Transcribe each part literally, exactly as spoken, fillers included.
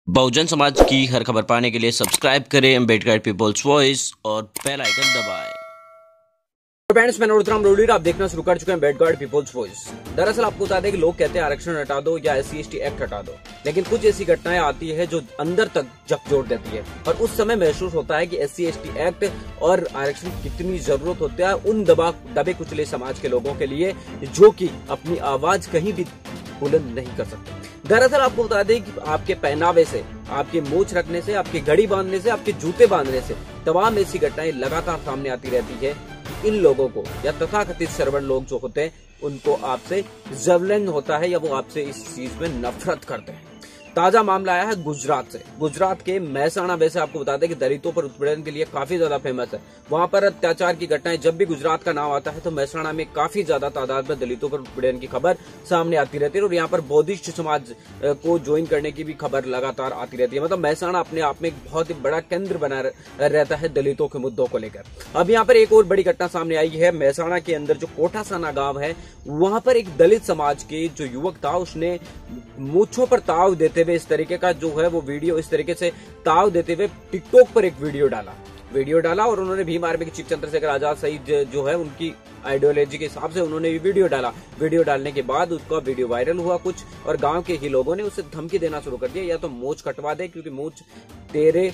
बहुजन समाज की हर खबर पाने के लिए सब्सक्राइब करें अम्बेडकर पीपल्स वॉइस और बेल आइकन दबाएं। फ्रेंड्स, मैं नरोत्तम रोडी, आप देखना शुरू कर चुके हैं अम्बेडकर पीपल्स वॉइस। दरअसल आपको बता दें कि लोग कहते हैं आरक्षण हटा दो या S C S T act हटा दो, लेकिन कुछ ऐसी घटनाएं आती है जो अंदर तक झकझोर देती है और उस समय महसूस होता है कि S C S T act और आरक्षण कितनी जरूरत होती है उन दबा दबे कुचले समाज के लोगों के लिए जो कि अपनी आवाज कहीं भी बुलंद नहीं कर सकते। दरअसल आपको बता दें कि आपके पहनावे से, आपके मूछ रखने से, आपकी घड़ी बांधने से, आपके जूते बांधने से तमाम ऐसी घटनाएं लगातार सामने आती रहती है। इन लोगों को या तथाकथित सर्वण लोग जो होते हैं उनको आपसे जवलन होता है या वो आपसे इस चीज में नफरत करते हैं। ताजा मामला आया है गुजरात से। गुजरात के महसाणा, वैसे आपको बता दें कि दलितों पर उत्पीड़न के लिए काफी ज्यादा फेमस है। वहां पर अत्याचार की घटनाएं, जब भी गुजरात का नाम आता है तो महसाणा में काफी ज्यादा तादाद में दलितों पर उत्पीड़न की खबर सामने आती रहती है और यहाँ पर बौद्धिस्ट समाज को ज्वाइन करने की भी खबर लगातार आती रहती है। मतलब महसाणा अपने आप में एक बहुत ही बड़ा केंद्र बना रहता है दलितों के मुद्दों को लेकर। अब यहाँ पर एक और बड़ी घटना सामने आई है। महसाणा के अंदर जो कोठासाना गांव है, वहां पर एक दलित समाज के जो युवक था, उसने मूछों पर ताव देते हुए इस तरीके का जो है वो वीडियो, इस तरीके से ताव देते हुए टिकटॉक पर एक वीडियो डाला वीडियो डाला और उन्होंने भीम आर्मी के चीफ चंद्रशेखर आजाद सहित जो है उनकी आइडियोलॉजी के हिसाब से उन्होंने भी वीडियो डाला। वीडियो डालने के बाद उसका वीडियो वायरल हुआ कुछ और गांव के ही लोगों ने उसे धमकी देना शुरू कर दिया, या तो मूछ कटवा दे क्योंकि मूछ तेरे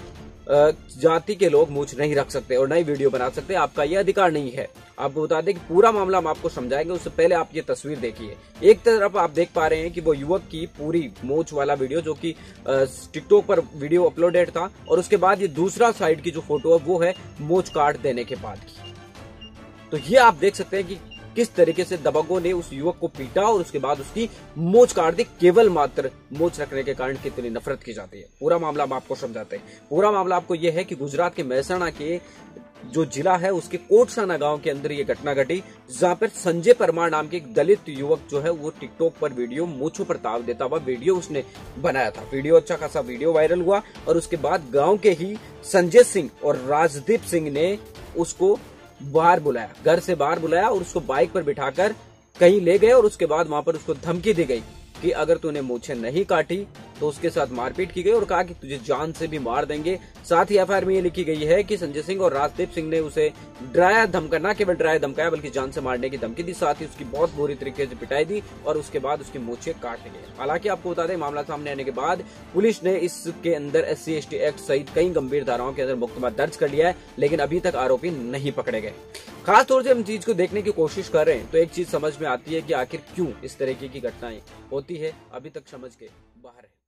जाति के लोग मूछ नहीं रख सकते और नई वीडियो बना सकते, आपका यह अधिकार नहीं है। आपको बता दें कि पूरा मामला हम आपको समझाएंगे, उससे पहले आप ये तस्वीर देखिए। एक तरफ आप देख पा रहे हैं कि वो युवक की पूरी मूछ वाला वीडियो जो कि टिकटॉक पर वीडियो अपलोडेड था, और उसके बाद ये दूसरा साइड की जो फोटो है वो है मूछ काट देने के बाद की। तो ये आप देख सकते हैं कि किस तरीके से दबंगों ने उस युवक को पीटा और उसके बाद उसकी मूछ काट दी, केवल मात्र मूछ रखने के कारण कितनी नफरत की जाती है। पूरा मामला हम आपको समझाते हैं। पूरा मामला आपको यह है कि गुजरात के महसाणा के जो जिला है उसके कोटसाना गांव के अंदर ये घटना घटी, जहां पर संजय परमार नाम के एक दलित युवक जो है वो टिकटॉक पर वीडियो मूछों पर ताव देता हुआ वीडियो उसने बनाया था। वीडियो अच्छा खासा वीडियो वायरल हुआ और उसके बाद गांव के ही संजय सिंह और राजदीप सिंह ने उसको बाहर बुलाया, घर से बाहर बुलाया और उसको बाइक पर बिठाकर कहीं ले गए और उसके बाद वहां पर उसको धमकी दी गई कि अगर तूने मूछें नहीं काटी तो उसके साथ मारपीट की गई और कहा कि तुझे जान से भी मार देंगे। साथ ही एफ आई आर में ये लिखी गई है कि संजय सिंह और राजदीप सिंह ने उसे डराया धमका, न केवल डराया धमकाया बल्कि जान से मारने की धमकी दी, साथ ही उसकी बहुत बुरी तरीके से पिटाई दी और उसके बाद उसकी मूछें काट ली गई। हालांकि आपको बता दें, मामला सामने आने के बाद पुलिस ने इसके अंदर S C S T act सहित कई गंभीर धाराओं के अंदर मुकदमा दर्ज कर लिया है, लेकिन अभी तक आरोपी नहीं पकड़े गए। खास तौर से हम चीज को देखने की कोशिश कर रहे हैं तो एक चीज समझ में आती है कि आखिर क्यों इस तरीके की घटनाएं होती है, अभी तक समझ के बाहर है।